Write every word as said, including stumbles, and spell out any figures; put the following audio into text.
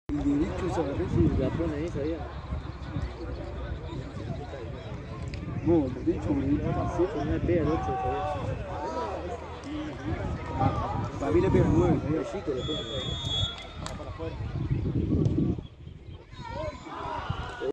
El derecho esa carrera. Sí, la pone ahí, sabía. No, el derecho, el derecho. Sí, pues no le pega el ocho, sabía. Para mí le pega el nueve, El chico le pone.